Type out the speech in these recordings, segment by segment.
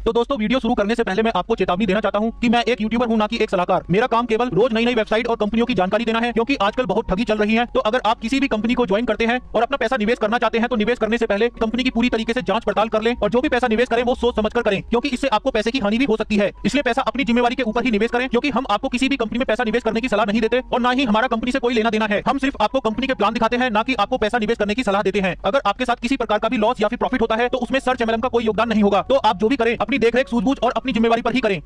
तो दोस्तों वीडियो शुरू करने से पहले मैं आपको चेतावनी देना चाहता हूं कि मैं एक यूट्यूबर हूं, ना कि एक सलाहकार। मेरा काम केवल रोज नई नई वेबसाइट और कंपनियों की जानकारी देना है, क्योंकि आजकल बहुत ठगी चल रही है। तो अगर आप किसी भी कंपनी को ज्वाइन करते हैं और अपना पैसा निवेश करना चाहते हैं तो निवेश करने से पहले कंपनी की पूरी तरीके से जांच पड़ताल कर लें और जो भी पैसा निवेश करें वो सोच समझकर करें, क्योंकि इससे आपको पैसे की हानि भी हो सकती है। इसलिए पैसा अपनी जिम्मेवारी के ऊपर ही निवेश करें, क्योंकि हम आपको किसी भी कंपनी में पैसा निवेश करने की सलाह नहीं देते और ना ही हमारा कंपनी से कोई लेना देना है। हम सिर्फ आपको कंपनी के प्लान दिखाते हैं, ना कि आपको पैसा निवेश करने की सलाह देते हैं। अगर आपके साथ किसी प्रकार का भी लॉस या फिर प्रॉफिट होता है तो उसमें सर्च एमएलएम का कोई योगदान नहीं होगा। तो आप जो भी करें अपनी देखरेख, सूझबूझ और अपनी जिम्मेवारी पर ही करें।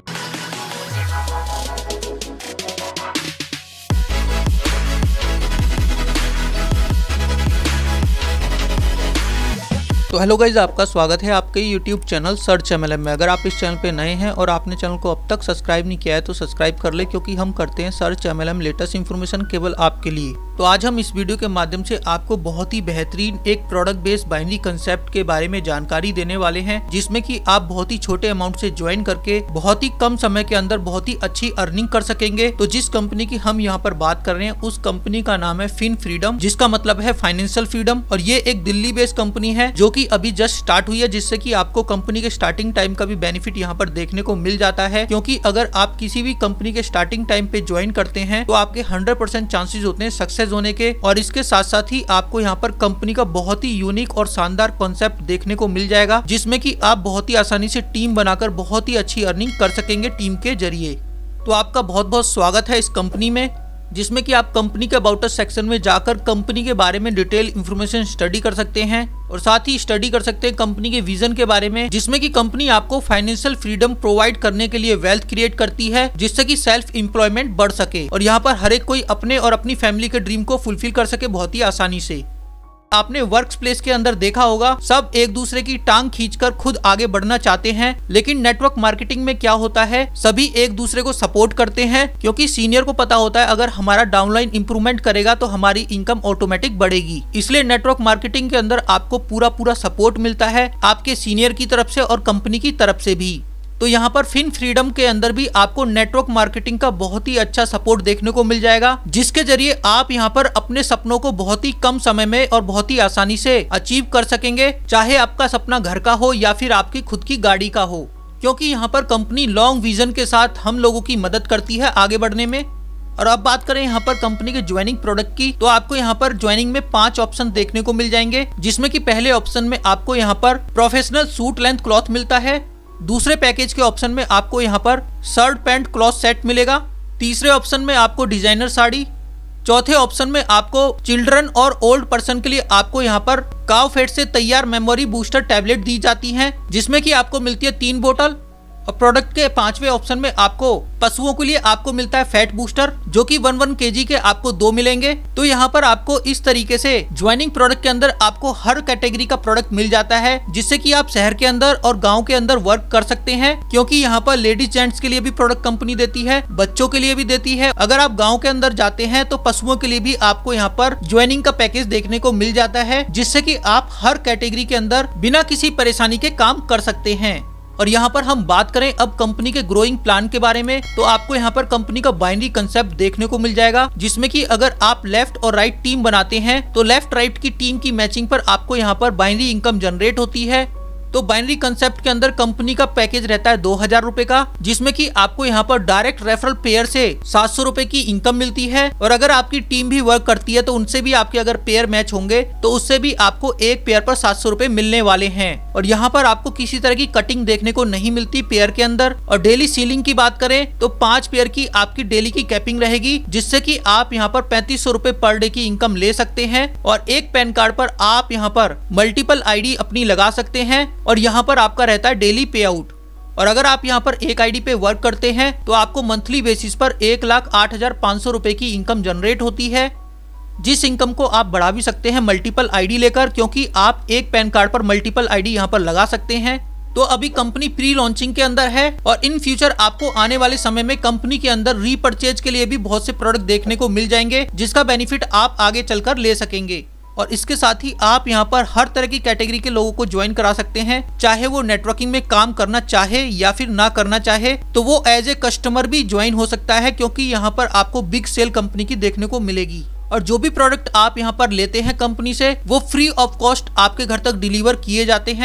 तो हेलो गाइज, आपका स्वागत है आपके YouTube चैनल सर्च एमएलएम में। अगर आप इस चैनल पे नए हैं और आपने चैनल को अब तक सब्सक्राइब नहीं किया है तो सब्सक्राइब कर ले, क्योंकि हम करते हैं सर्च एमएलएम लेटेस्ट इन्फॉर्मेशन केवल आपके लिए। तो आज हम इस वीडियो के माध्यम से आपको बहुत ही बेहतरीन एक प्रोडक्ट बेस्ड बाइनरी कंसेप्ट के बारे में जानकारी देने वाले हैं, जिसमें कि आप बहुत ही छोटे अमाउंट से ज्वाइन करके बहुत ही कम समय के अंदर बहुत ही अच्छी अर्निंग कर सकेंगे। तो जिस कंपनी की हम यहाँ पर बात कर रहे हैं उस कंपनी का नाम है फिन फ्रीडम, जिसका मतलब है फाइनेंशियल फ्रीडम। और ये एक दिल्ली बेस्ड कंपनी है जो कि अभी जस्ट स्टार्ट हुई है, जिससे कि आपको कंपनी के स्टार्टिंग टाइम का भी बेनिफिट यहाँ पर देखने को मिल जाता है। क्योंकि अगर आप किसी भी कंपनी के स्टार्टिंग टाइम पे ज्वाइन करते हैं तो आपके 100% चांसेस होते हैं सक्सेस होने के। और इसके साथ साथ ही आपको यहाँ पर कंपनी का बहुत ही यूनिक और शानदार कॉन्सेप्ट देखने को मिल जाएगा, जिसमें कि आप बहुत ही आसानी से टीम बनाकर बहुत ही अच्छी अर्निंग कर सकेंगे टीम के जरिए। तो आपका बहुत बहुत स्वागत है इस कंपनी में, जिसमें कि आप कंपनी के अबाउट अस सेक्शन में जाकर कंपनी के बारे में डिटेल इंफॉर्मेशन स्टडी कर सकते हैं और साथ ही स्टडी कर सकते हैं कंपनी के विजन के बारे में, जिसमें कि कंपनी आपको फाइनेंशियल फ्रीडम प्रोवाइड करने के लिए वेल्थ क्रिएट करती है, जिससे कि सेल्फ एम्प्लॉयमेंट बढ़ सके और यहाँ पर हर एक कोई अपने और अपनी फैमिली के ड्रीम को फुलफिल कर सके बहुत ही आसानी से। आपने वर्क प्लेस के अंदर देखा होगा, सब एक दूसरे की टांग खींचकर खुद आगे बढ़ना चाहते हैं, लेकिन नेटवर्क मार्केटिंग में क्या होता है, सभी एक दूसरे को सपोर्ट करते हैं, क्योंकि सीनियर को पता होता है अगर हमारा डाउनलाइन इंप्रूवमेंट करेगा तो हमारी इनकम ऑटोमेटिक बढ़ेगी। इसलिए नेटवर्क मार्केटिंग के अंदर आपको पूरा सपोर्ट मिलता है आपके सीनियर की तरफ से और कंपनी की तरफ से भी। तो यहाँ पर फिन फ्रीडम के अंदर भी आपको नेटवर्क मार्केटिंग का बहुत ही अच्छा सपोर्ट देखने को मिल जाएगा, जिसके जरिए आप यहाँ पर अपने सपनों को बहुत ही कम समय में और बहुत ही आसानी से अचीव कर सकेंगे, चाहे आपका सपना घर का हो या फिर आपकी खुद की गाड़ी का हो। क्योंकि यहाँ पर कंपनी लॉन्ग विजन के साथ हम लोगों की मदद करती है आगे बढ़ने में। और अब बात करें यहाँ पर कंपनी के ज्वाइनिंग प्रोडक्ट की, तो आपको यहाँ पर ज्वाइनिंग में 5 ऑप्शन देखने को मिल जाएंगे, जिसमें कि पहले ऑप्शन में आपको यहाँ पर प्रोफेशनल सूट लेंथ क्लॉथ मिलता है। दूसरे पैकेज के ऑप्शन में आपको यहाँ पर शर्ट पैंट क्लॉथ सेट मिलेगा। तीसरे ऑप्शन में आपको डिजाइनर साड़ी। चौथे ऑप्शन में आपको चिल्ड्रन और ओल्ड पर्सन के लिए आपको यहाँ पर काव फैट से तैयार मेमोरी बूस्टर टैबलेट दी जाती हैं, जिसमें कि आपको मिलती है 3 बोतल। और प्रोडक्ट के 5वें ऑप्शन में आपको पशुओं के लिए आपको मिलता है फैट बूस्टर, जो कि 1 kg के आपको 2 मिलेंगे। तो यहाँ पर आपको इस तरीके से ज्वाइनिंग प्रोडक्ट के अंदर आपको हर कैटेगरी का प्रोडक्ट मिल जाता है, जिससे कि आप शहर के अंदर और गांव के अंदर वर्क कर सकते हैं। क्योंकि यहाँ पर लेडीज जेंट्स के लिए भी प्रोडक्ट कंपनी देती है, बच्चों के लिए भी देती है। अगर आप गाँव के अंदर जाते हैं तो पशुओं के लिए भी आपको यहाँ पर ज्वाइनिंग का पैकेज देखने को मिल जाता है, जिससे कि आप हर कैटेगरी के अंदर बिना किसी परेशानी के काम कर सकते हैं। और यहाँ पर हम बात करें अब कंपनी के ग्रोइंग प्लान के बारे में, तो आपको यहाँ पर कंपनी का बाइनरी कंसेप्ट देखने को मिल जाएगा, जिसमें कि अगर आप लेफ्ट और राइट टीम बनाते हैं तो लेफ्ट राइट की टीम की मैचिंग पर आपको यहाँ पर बाइनरी इनकम जनरेट होती है। तो बाइनरी कंसेप्ट के अंदर कंपनी का पैकेज रहता है 2000 रुपए का, जिसमें कि आपको यहाँ पर डायरेक्ट रेफरल पेयर से 700 रुपए की इनकम मिलती है। और अगर आपकी टीम भी वर्क करती है तो उनसे भी आपके अगर पेयर मैच होंगे तो उससे भी आपको एक पेयर पर 700 रुपए मिलने वाले हैं। और यहाँ पर आपको किसी तरह की कटिंग देखने को नहीं मिलती पेयर के अंदर। और डेली सीलिंग की बात करें तो 5 पेयर की आपकी डेली की कैपिंग रहेगी, जिससे कि आप यहाँ पर 3500 रुपए पर डे की इनकम ले सकते हैं। और एक पैन कार्ड पर आप यहाँ पर मल्टीपल ID अपनी लगा सकते हैं और यहाँ पर आपका रहता है डेली पे आउट। और अगर आप यहाँ पर एक आईडी पे वर्क करते हैं तो आपको मंथली बेसिस पर 1,08,500 रुपए की इनकम जनरेट होती है, जिस इनकम को आप बढ़ा भी सकते हैं मल्टीपल आईडी लेकर, क्योंकि आप एक पैन कार्ड पर मल्टीपल आईडी यहाँ पर लगा सकते हैं। तो अभी कंपनी प्री लॉन्चिंग के अंदर है और इन फ्यूचर आपको आने वाले समय में कंपनी के अंदर रीपरचेज के लिए भी बहुत से प्रोडक्ट देखने को मिल जाएंगे, जिसका बेनिफिट आप आगे चलकर ले सकेंगे। और इसके साथ ही आप यहाँ पर हर तरह की कैटेगरी के लोगों को ज्वाइन करा सकते हैं, चाहे वो नेटवर्किंग में काम करना चाहे या फिर ना करना चाहे, तो वो एज ए कस्टमर भी ज्वाइन हो सकता है, क्योंकि यहाँ पर आपको बिग सेल कंपनी की देखने को मिलेगी। और जो भी प्रोडक्ट आप यहाँ पर लेते हैं कंपनी से, वो फ्री ऑफ कॉस्ट आपके घर तक डिलीवर किए जाते हैं।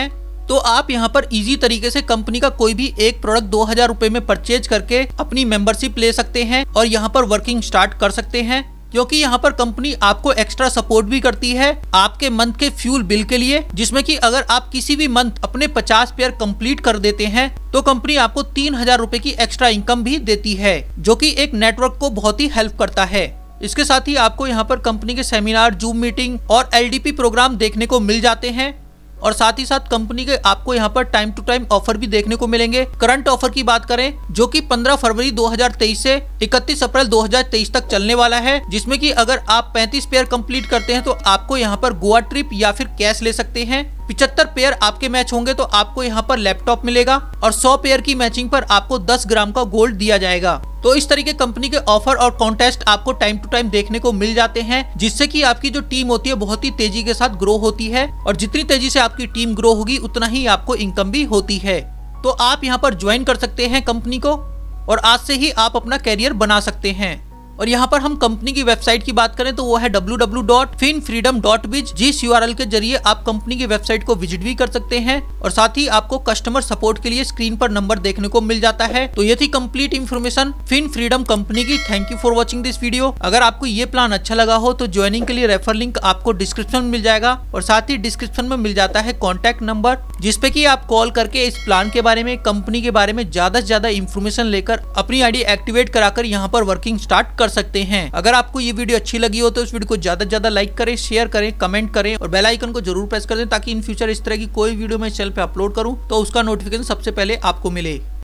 तो आप यहाँ पर इजी तरीके से कंपनी का कोई भी एक प्रोडक्ट 2000 रुपए में परचेज करके अपनी मेंबरशिप ले सकते हैं और यहाँ पर वर्किंग स्टार्ट कर सकते हैं, क्योंकि यहाँ पर कंपनी आपको एक्स्ट्रा सपोर्ट भी करती है आपके मंथ के फ्यूल बिल के लिए, जिसमें कि अगर आप किसी भी मंथ अपने 50 पेयर कंप्लीट कर देते हैं तो कंपनी आपको 3000 रुपए की एक्स्ट्रा इनकम भी देती है, जो कि एक नेटवर्क को बहुत ही हेल्प करता है। इसके साथ ही आपको यहाँ पर कंपनी के सेमिनार, जूम मीटिंग और LDP प्रोग्राम देखने को मिल जाते हैं और साथ ही साथ कंपनी के आपको यहाँ पर टाइम टू टाइम ऑफर भी देखने को मिलेंगे। करंट ऑफर की बात करें जो कि 15 फरवरी 2023 से 31 अप्रैल 2023 तक चलने वाला है, जिसमें कि अगर आप 35 पेयर कंप्लीट करते हैं तो आपको यहाँ पर गोवा ट्रिप या फिर कैश ले सकते हैं। 75 पेयर आपके मैच होंगे तो आपको यहाँ पर लैपटॉप मिलेगा और 100 पेयर की मैचिंग पर आपको 10 ग्राम का गोल्ड दिया जाएगा। तो इस तरीके कंपनी के ऑफर और कॉन्टेस्ट आपको टाइम टू टाइम देखने को मिल जाते हैं, जिससे कि आपकी जो टीम होती है बहुत ही तेजी के साथ ग्रो होती है और जितनी तेजी से आपकी टीम ग्रो होगी उतना ही आपको इनकम भी होती है। तो आप यहाँ पर ज्वाइन कर सकते हैं कंपनी को और आज से ही आप अपना कैरियर बना सकते हैं। और यहाँ पर हम कंपनी की वेबसाइट की बात करें तो वो है www.finfreedom.biz। जिस URL के जरिए आप कंपनी की वेबसाइट को विजिट भी कर सकते हैं और साथ ही आपको कस्टमर सपोर्ट के लिए स्क्रीन पर नंबर देखने को मिल जाता है। तो ये थी complete information Fin Freedom company की। Thank you for watching this video. अगर आपको ये प्लान अच्छा लगा हो तो ज्वाइनिंग के लिए रेफर लिंक आपको डिस्क्रिप्शन में मिल जाएगा और साथ ही डिस्क्रिप्शन में मिल जाता है कॉन्टैक्ट नंबर, जिसपे की आप कॉल करके इस प्लान के बारे में, कंपनी के बारे में ज्यादा से ज्यादा इन्फॉर्मेशन लेकर अपनी ID एक्टिवेट कराकर यहाँ पर वर्किंग स्टार्ट कर सकते हैं। अगर आपको ये वीडियो अच्छी लगी हो तो इस वीडियो को ज्यादा से ज्यादा लाइक करें, शेयर करें, कमेंट करें और बेल आइकन को जरूर प्रेस कर दें, ताकि इन फ्यूचर इस तरह की कोई वीडियो मैं चैनल पे अपलोड करूं तो उसका नोटिफिकेशन सबसे पहले आपको मिले।